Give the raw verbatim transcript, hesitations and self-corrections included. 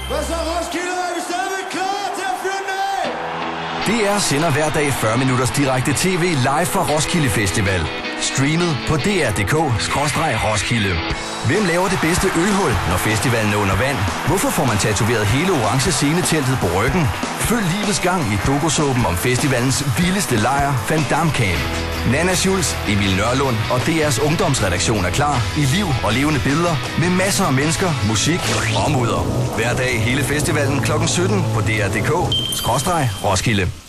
Hvad så, Roskilde? Er vi stadigvæk klar til at fyre den af? D R sender hver dag fyrre minutters direkte tv live fra Roskilde Festival. Streamet på d r punktum d k skråstreg roskilde. Hvem laver det bedste ølhul, når festivalen er under vand? Hvorfor får man tatoveret hele orange sceneteltet på ryggen? Følg livets gang i dokusåben om festivalens vildeste lejr, Van Damme Camp. Nana Schultz, Emil Nørlund og D R's ungdomsredaktion er klar i liv og levende billeder med masser af mennesker, musik og mudder. Hver dag hele festivalen klokken sytten på d r punktum d k skråstreg roskilde.